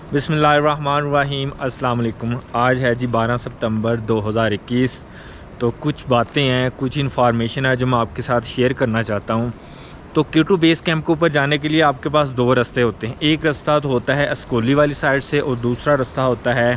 बिस्मिल्लाहिर्रहमानिर्रहीम। अस्सलाम वालेकुम। आज है जी 12 सितंबर 2021। तो कुछ बातें हैं, कुछ इन्फॉर्मेशन है जो मैं आपके साथ शेयर करना चाहता हूँ। तो K2 बेस कैंप के ऊपर जाने के लिए आपके पास दो रास्ते होते हैं। एक रास्ता तो होता है अस्कोली वाली साइड से और दूसरा रास्ता होता है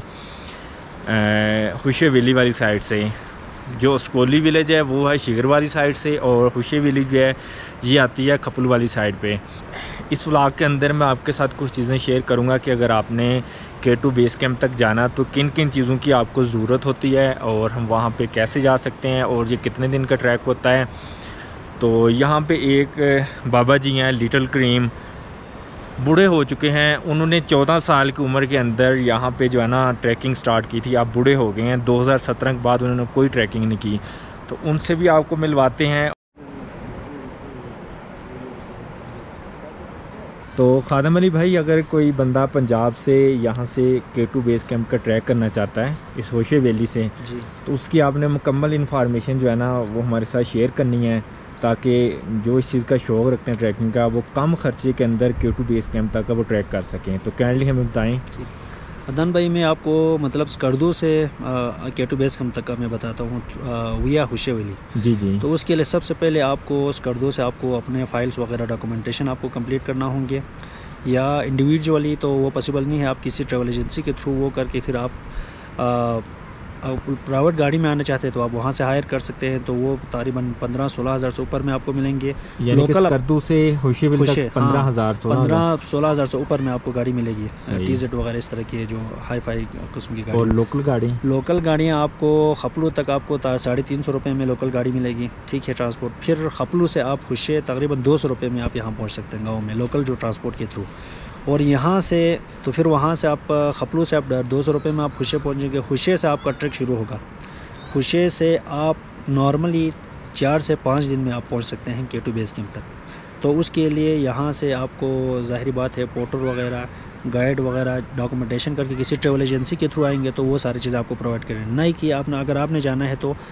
खुशे वैली वाली साइड से। जो अस्कोली विलेज है वो है शिगर वाली साइड से और खुशे विलेज जो है ये आती है खपल वाली साइड पे। इस व्लॉग के अंदर मैं आपके साथ कुछ चीज़ें शेयर करूंगा कि अगर आपने K2 बेस कैंप तक जाना तो किन किन चीज़ों की आपको ज़रूरत होती है और हम वहाँ पे कैसे जा सकते हैं और ये कितने दिन का ट्रैक होता है। तो यहाँ पे एक बाबा जी हैं, लिटिल क्रीम, बूढ़े हो चुके हैं। उन्होंने 14 साल की उम्र के अंदर यहाँ पे जो है ना ट्रैकिंग स्टार्ट की थी। आप बूढ़े हो गए हैं। 2017 के बाद उन्होंने कोई ट्रैकिंग नहीं की। तो उनसे भी आपको मिलवाते हैं। तो खादम अली भाई, अगर कोई बंदा पंजाब से यहाँ से K2 बेस कैंप का ट्रैक करना चाहता है इस होशे वैली से जी, तो उसकी आपने मुकम्मल इन्फॉर्मेशन जो है ना वो हमारे साथ शेयर करनी है, ताकि जो इस चीज़ का शौक़ रखते हैं ट्रैकिंग का वो कम खर्चे के अंदर K2 बेस कैंप तक का वो ट्रैक कर सकें। तो काइंडली हमें बताएं। अदनान भाई, मैं आपको मतलब स्कर्दू से K2 बेस कैंप तक का मैं बताता हूँ विया हुशे वैली। जी जी। तो उसके लिए सबसे पहले आपको स्कर्दू से आपको अपने फाइल्स वगैरह डॉक्यूमेंटेशन आपको कंप्लीट करना होंगे, या इंडिविजुअली तो वो पॉसिबल नहीं है। आप किसी ट्रैवल एजेंसी के थ्रू वो करके फिर आप प्राइवेट गाड़ी में आना चाहते हैं तो आप वहाँ से हायर कर सकते हैं। तो वो तकरीबन 15-16 हज़ार से ऊपर में आपको मिलेंगे। लोकल स्कर्दू से होशे वैली तक 15-16 हज़ार से ऊपर में आपको गाड़ी मिलेगी। TZ वगैरह इस तरह की जो हाई फाई किस्म की गाड़ी। और लोकल गाड़ियाँ आपको खपलू तक आपको 350 रुपये में लोकल गाड़ी मिलेगी। ठीक है, ट्रांसपोर्ट। फिर खपलू से आप हुशे तकरीबन 200 रुपये में आप यहाँ पहुँच सकते हैं गाँव में, लोकल जो ट्रांसपोर्ट के थ्रू। और यहाँ से तो फिर वहाँ से आप खपलू से आप 200 रुपये में आप हुशे पहुँचेंगे। हुशे से आपका ट्रैक शुरू होगा। हुशे से आप नॉर्मली 4 से 5 दिन में आप पहुँच सकते हैं K2 बेस कैंप तक। तो उसके लिए यहाँ से आपको ज़ाहिर बात है पोर्टर वगैरह, गाइड वगैरह डॉक्यूमेंटेशन करके किसी ट्रैवल एजेंसी के थ्रू आएंगे तो वो सारी चीज़ें आपको प्रोवाइड करें। नहीं कि आपने अगर आपने जाना है तो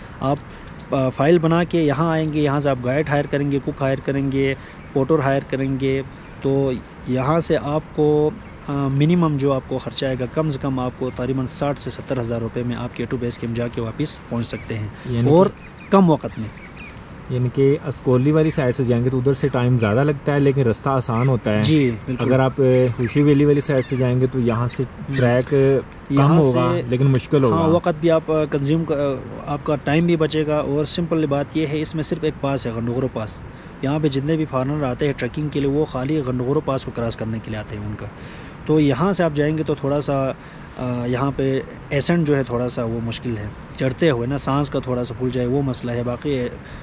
आप फ़ाइल बना के यहाँ आएंगे, यहाँ से आप गाइड हायर करेंगे, कुक हायर करेंगे, पोर्टर हायर करेंगे। तो यहाँ से आपको मिनिमम जो आपको ख़र्चा आएगा कम से कम आपको तकरीबन 60 से 70 हज़ार रुपये में आप K2 बेस कैंप जाके वापस पहुँच सकते हैं, और कम वक्त में। यानी कि अस्कोली वाली साइड से जाएंगे तो उधर से टाइम ज़्यादा लगता है लेकिन रास्ता आसान होता है। जी, अगर आप हुशे वैली वाली साइड से जाएंगे तो यहाँ से ट्रैक कम होगा लेकिन मुश्किल होगा। हाँ, वक्त भी आप कंज्यूम आपका टाइम भी बचेगा। और सिंपल बात यह है, इसमें सिर्फ एक पास है, गंडोगरो पास। यहाँ पे जितने भी फॉरनर आते हैं ट्रैकिंग के लिए वो खाली गंडोगरो पास को क्रॉस करने के लिए आते हैं उनका। तो यहाँ से आप जाएंगे तो थोड़ा सा यहाँ पे एसेंट जो है थोड़ा सा वो मुश्किल है, चढ़ते हुए ना सांस का थोड़ा सा फूल जाए वो मसला है। बाकी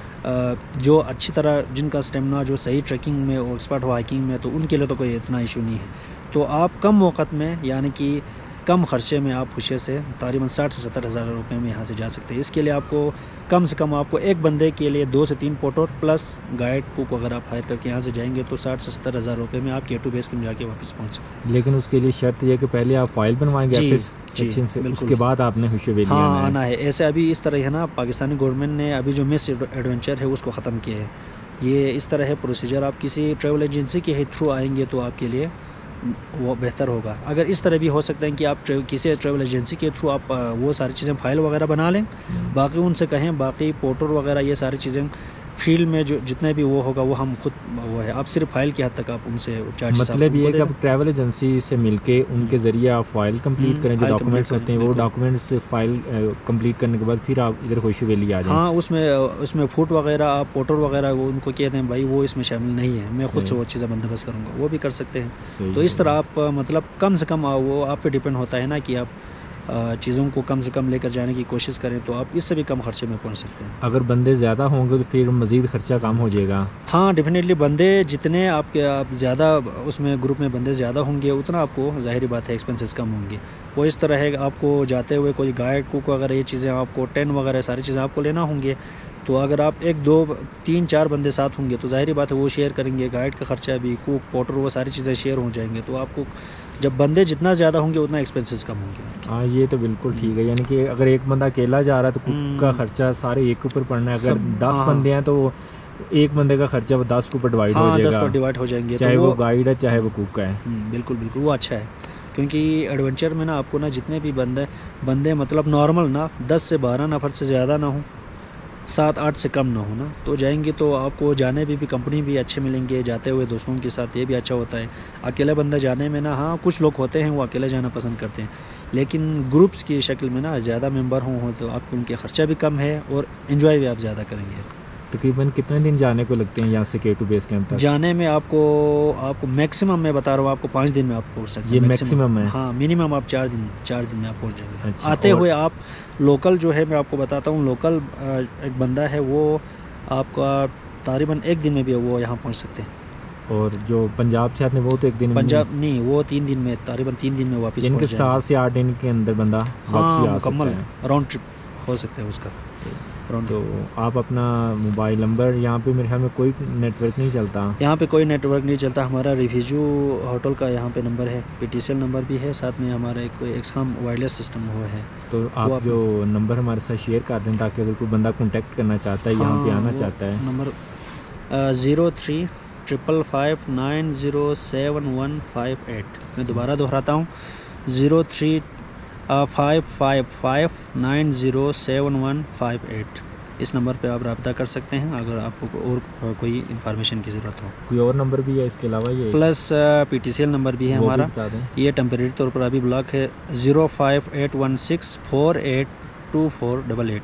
जो अच्छी तरह जिनका स्टेमिना जो सही ट्रैकिंग में और एक्सपर्ट हो हाइकिंग में, तो उनके लिए तो कोई इतना इशू नहीं है। तो आप कम वक्त में यानी कि कम खर्चे में आप हुशे से तकरीबन 60 से 70 हज़ार रुपये में यहाँ से जा सकते हैं। इसके लिए आपको कम से कम आपको एक बंदे के लिए 2 से 3 पोर्टर प्लस गाइड कुक वगैरह आप हायर करके यहाँ से जाएंगे तो 60 से 70 हज़ार रुपये में आप K2 बेस कैंप जाके वापस पहुँच सकते हैं। लेकिन उसके लिए शर्त यह कि पहले आप फाइल बनवाएंगे सेक्शन से, उसके बाद आपने हुशे वैली आना है। ऐसे अभी इस तरह है ना, पाकिस्तानी गवर्नमेंट ने अभी जो मिस एडवेंचर है उसको ख़त्म किया है। ये इस तरह है प्रोसीजर, आप किसी ट्रैवल एजेंसी के थ्रू आएंगे तो आपके लिए वो बेहतर होगा। अगर इस तरह भी हो सकता है कि आप किसी ट्रैवल एजेंसी के थ्रू आप वो सारी चीज़ें फ़ाइल वगैरह बना लें, बाकी उनसे कहें, बाकी पोर्टर वगैरह ये सारी चीज़ें फील्ड में जो जितने भी वो होगा वो हम खुद वो है, आप सिर्फ फाइल की हद तक आप उनसे चार्ज। मतलब ये कि आप ट्रैवल एजेंसी से मिलके उनके ज़रिए आप फाइल कंप्लीट करें, जो डॉक्यूमेंट्स होते हैं वो डॉक्यूमेंट्स फाइल कंप्लीट करने के बाद फिर आप इधर होशे वैली आ जाएं। हाँ, उसमें फूड वगैरह आप पोर्टर वगैरह वो उनको कहते हैं भाई वो इसमें शामिल नहीं है, मैं खुद से वो चीज़ें बंदोबस्त करूँगा, वो भी कर सकते हैं। तो इस तरह आप मतलब कम से कम वो आप पे डिपेंड होता है ना कि आप चीज़ों को कम से कम लेकर जाने की कोशिश करें तो आप इससे भी कम खर्चे में पहुंच सकते हैं। अगर बंदे ज़्यादा होंगे तो फिर मज़ीद खर्चा कम हो जाएगा। हाँ, डेफिनेटली बंदे जितने आप ज़्यादा उसमें ग्रुप में बंदे ज़्यादा होंगे उतना आपको ज़ाहिर बात है एक्सपेंसेस कम होंगे। वो इस तरह है, आपको जाते हुए कोई गाइड कुक वगैरह ये चीज़ें आपको टेंट वगैरह सारी चीज़ें आपको लेना होंगे। तो अगर आप 1 2 3 4 बंदे साथ होंगे तो ज़ाहिर बात है वो शेयर करेंगे, गाइड का खर्चा भी, कुक पोर्टर वो सारी चीज़ें शेयर हो जाएंगे। तो आपको जब बंदे जितना ज़्यादा होंगे उतना एक्सपेंसेस कम होंगे। हाँ, ये तो बिल्कुल ठीक है। यानी कि अगर एक बंदा अकेला जा रहा है तो कुक का खर्चा सारे एक ऊपर पड़ना है। अगर 10 बंदे हैं तो एक बंदे का खर्चा वो 10 के ऊपर डिवाइड हो जाएगा। 10 पर डिवाइड हो जाएंगे, चाहे वो गाइड है चाहे वो कुक है। बिल्कुल बिल्कुल, वो अच्छा है क्योंकि एडवेंचर में ना आपको ना जितने भी बंदे मतलब नॉर्मल ना 10 से 12 नफ़र से ज़्यादा ना हो, 7-8 से कम ना हो ना, तो जाएंगे तो आपको जाने भी कंपनी भी अच्छे मिलेंगे, जाते हुए दोस्तों के साथ ये भी अच्छा होता है। अकेला बंदा जाने में ना, हाँ कुछ लोग होते हैं वो अकेले जाना पसंद करते हैं, लेकिन ग्रुप्स की शक्ल में ना ज़्यादा मेंबर हो तो आपको उनके ख़र्चा भी कम है और एंजॉय भी आप ज़्यादा करेंगे। तकरीबन कितने दिन जाने को लगते हैं यहाँ से K2 बेस कैंप तक? जाने में आपको मैक्सिमम मैं बता रहा हूँ, आपको 5 दिन में आप पहुँच सकते हैं। ये मैक्सिमम है? हाँ, मिनिमम आप 4 दिन में आप पहुँच जाएंगे। अच्छा, आते हुए आप लोकल जो है मैं आपको बताता हूँ, लोकल एक बंदा है वो आपका तकरीबन 1 दिन में भी वो यहाँ पहुँच सकते हैं। और जो पंजाब से आते हैं वो तो 1 दिन में? पंजाब नहीं, वो 3 दिन में, तकरीबन 3 दिन में वापस पहुँच जाएंगे। 7 से 8 दिन के अंदर बंदा वापसी आ सकता है। राउंड ट्रिप हो सकता है उसका। तो आप अपना मोबाइल नंबर, यहाँ पे मेरे ख्याल में कोई नेटवर्क नहीं चलता? यहाँ पे कोई नेटवर्क नहीं चलता। हमारा रिफ्यूजी होटल का यहाँ पे नंबर है, PTCL नंबर भी है, साथ में हमारा एक एक्सकॉम वायरलेस सिस्टम हुआ है। तो आप जो नंबर हमारे साथ शेयर कर दें ताकि अगर कोई बंदा कॉन्टेक्ट करना चाहता है, यहाँ पे आना चाहता है। नंबर 0355907158। मैं दोबारा दोहराता हूँ, 0355907158। इस नंबर पे आप रब्ता कर सकते हैं अगर आपको और कोई इन्फॉर्मेशन की ज़रूरत हो। कोई और नंबर भी है इसके अलावा? ये प्लस PTCL नंबर भी है हमारा, ये टेम्परेरी तौर पर अभी ब्लॉक है। 05816482488,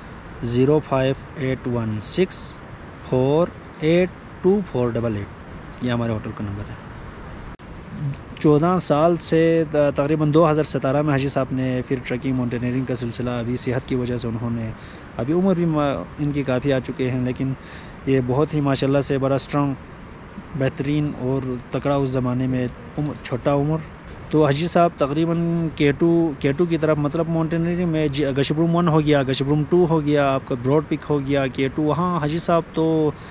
05816482488, ये हमारे होटल का नंबर है। 14 साल से तकरीबन 2017 में हाजी साहब ने फिर ट्रैकिंग माउंटेनियरिंग का सिलसिला, अभी सेहत की वजह से उन्होंने, अभी उम्र भी इनकी काफ़ी आ चुके हैं, लेकिन ये बहुत ही माशाल्लाह से बड़ा स्ट्रॉन्ग, बेहतरीन और तकड़ा उस ज़माने में, छोटा उम्र। तो हाजी साहब तकरीबन K2 की तरफ, मतलब माउंटेनियरिंग में गशब्रूम 1 हो गया, गशब्रूम 2 हो गया, आपका ब्रॉड पिक हो गया, K2, वहाँ हाजी साहब तो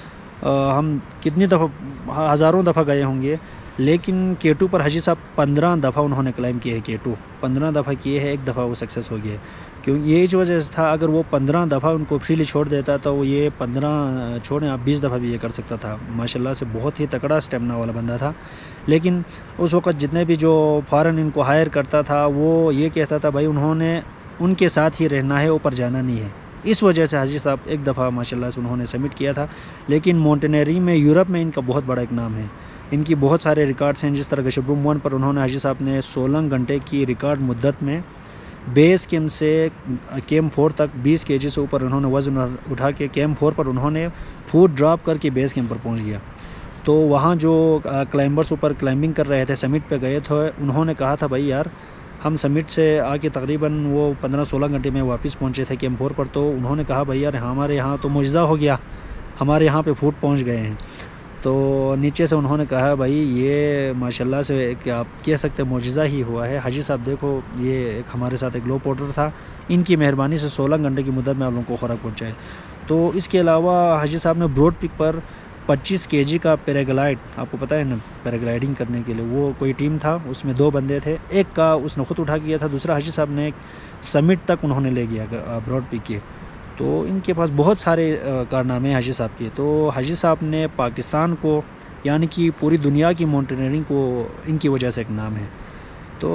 हम कितनी दफ़ा, हज़ारों दफ़ा गए होंगे, लेकिन K2 पर हाजी साहब 15 दफ़ा उन्होंने क्लाइम किए है। K2 15 दफ़ा किए हैं, 1 दफ़ा वो सक्सेस हो गया, क्योंकि यही वजह से था। अगर वो 15 दफ़ा उनको फ्रीली छोड़ देता तो वो ये 15 छोड़ें आप 20 दफ़ा भी ये कर सकता था। माशाल्लाह से बहुत ही तकड़ा स्टेमिना वाला बंदा था। लेकिन उस वक़्त जितने भी जो फ़ॉरन इनको हायर करता था वो ये कहता था भाई उन्होंने उनके साथ ही रहना है, ऊपर जाना नहीं है। इस वजह से हाजी साहब 1 दफ़ा माशाल्लाह से उन्होंने सबमिट किया था। लेकिन माउंटेनियरिंग में यूरोप में इनका बहुत बड़ा एक नाम है, इनकी बहुत सारे रिकॉर्ड्स हैं। जिस तरह गशब्रूम 1 पर उन्होंने, हाजी साहब ने 16 घंटे की रिकॉर्ड मुद्दत में बेस कैम्प से कैम्प 4 तक 20 kg से ऊपर उन्होंने वज़न उठा के कैम्प 4 पर उन्होंने फूड ड्रॉप करके बेस कैम्प पर पहुंच गया। तो वहाँ जो क्लाइंबर्स ऊपर क्लाइंबिंग कर रहे थे, समिट पे गए थे, उन्होंने कहा था भाई यार हम समिट से आके तकरीबन वो 15-16 घंटे में वापस पहुँचे थे कैम्प 4 पर। तो उन्होंने कहा भाई यार हमारे यहाँ तो मुजज़ा हो गया, हमारे यहाँ पे फूड पहुँच गए हैं। तो नीचे से उन्होंने कहा भाई ये माशाल्लाह से कि आप कह सकते हैं मुजज़ा ही हुआ है। हाजी साहब देखो, ये एक हमारे साथ एक ग्लो पोर्टर था, इनकी मेहरबानी से 16 घंटे की मुद्दत में आप लोगों को खुराक पहुँचाए। तो इसके अलावा हाजी साहब ने ब्रॉड पिक पर 25 kg का पैराग्लाइड, आपको पता है ना पैराग्लाइडिंग करने के लिए वो कोई टीम था, उसमें 2 बंदे थे, एक का उसने ख़ुद उठा किया था, दूसरा हाजी साहब ने समिट तक उन्होंने ले गया ब्रॉड पिक के। तो इनके पास बहुत सारे कारनामे हाजी साहब के। तो हाजी साहब ने पाकिस्तान को, यानी कि पूरी दुनिया की माउंटेनियरिंग को इनकी वजह से एक नाम है। तो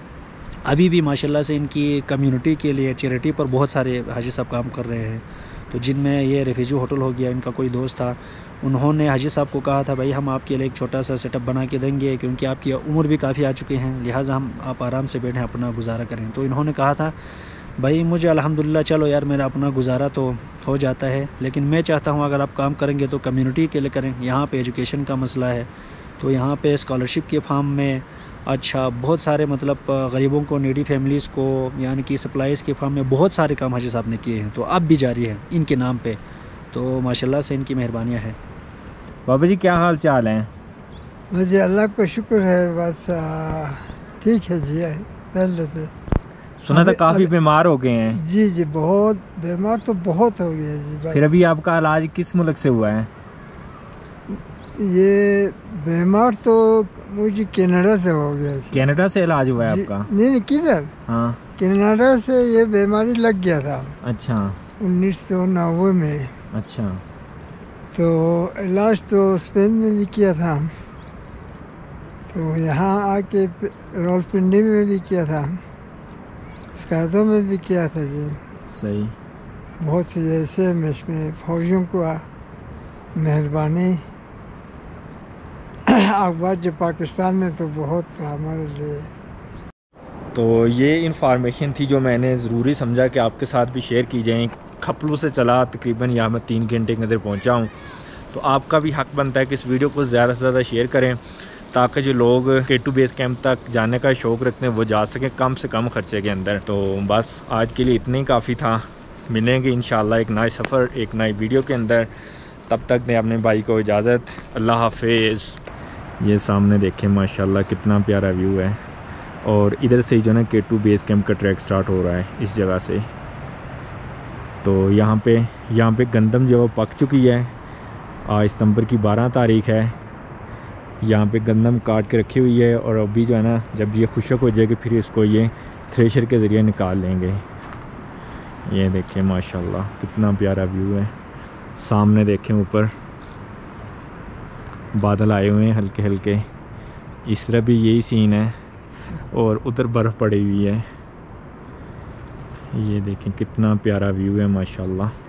अभी भी माशाल्लाह से इनकी कम्युनिटी के लिए चैरिटी पर बहुत सारे हाजी साहब काम कर रहे हैं। तो जिनमें ये रिफ्यूजी होटल हो गया, इनका कोई दोस्त था, उन्होंने हाजी साहब को कहा था भाई हम आपके लिए एक छोटा सा सेटअप बना के देंगे, क्योंकि आपकी उम्र भी काफ़ी आ चुके हैं, लिहाजा आप आराम से बैठें, अपना गुजारा करें। तो इन्होंने कहा था भाई मुझे अल्हम्दुलिल्लाह चलो यार मेरा अपना गुजारा तो हो जाता है, लेकिन मैं चाहता हूँ अगर आप काम करेंगे तो कम्युनिटी के लिए करें। यहाँ पे एजुकेशन का मसला है, तो यहाँ पे स्कॉलरशिप के फार्म में अच्छा बहुत सारे मतलब गरीबों को, नीडी फैमिलीज़ को, यानी कि सप्लाईज़ के फार्म में बहुत सारे काम हाजी साहब ने किए हैं। तो अब भी जारी है इनके नाम पे, तो माशाल्लाह से इनकी मेहरबानियाँ हैं। बाबा जी क्या हाल चाल हैं? मुझे अल्लाह का शुक्र है, बस ठीक है जी। पहले से सुना था काफ़ी बीमार हो गए हैं। जी जी, बहुत बीमार तो बहुत हो गया जी। बस फिर अभी आपका इलाज किस मुल्क से हुआ है? ये बीमार तो मुझे कनाडा से हो गया जी। कनाडा से इलाज हुआ है आपका? नहीं किधर, हाँ कनाडा से ये बीमारी लग गया था। अच्छा, 1990 में। अच्छा, तो इलाज तो स्पेन में भी किया था, तो यहाँ आके रावलपिंडी में भी किया था, स्कार्दो में भी किया था जी। सही। बहुत से जैसे में इसमें फौजियों को मेहरबानी अखबार जो पाकिस्तान में तो बहुत था हमारे लिए। तो ये इन्फॉर्मेशन थी जो मैंने ज़रूरी समझा कि आपके साथ भी शेयर की जाए। खपलू से चला तकरीबन यहाँ मैं 3 घंटे के अंदर पहुँचा हूँ। तो आपका भी हक़ बनता है कि इस वीडियो को ज़्यादा से ज़्यादा शेयर करें ताकि जो लोग K2 बेस कैंप तक जाने का शौक़ रखते हैं वो जा सकें कम से कम ख़र्चे के अंदर। तो बस आज के लिए इतना ही काफ़ी था। मिलेंगे इंशाल्लाह एक नए सफ़र एक नई वीडियो के अंदर। तब तक ने अपने भाई को इजाज़त। अल्लाह हाफिज़। ये सामने देखें माशाल्लाह कितना प्यारा व्यू है। और इधर से जो है K2 बेस कैंप का ट्रैक स्टार्ट हो रहा है इस जगह से। तो यहाँ पे गंदम जो है पक चुकी है। आज सितंबर की 12 तारीख़ है। यहाँ पे गंदम काट के रखी हुई है और अभी जो है ना जब ये खुशक हो जाएगी फिर इसको ये थ्रेशर के ज़रिए निकाल लेंगे। ये देखें माशाल्लाह कितना प्यारा व्यू है। सामने देखें ऊपर बादल आए हुए हैं हल्के हल्के। इस तरह भी यही सीन है और उधर बर्फ़ पड़ी हुई है। ये देखें कितना प्यारा व्यू है माशाल्लाह।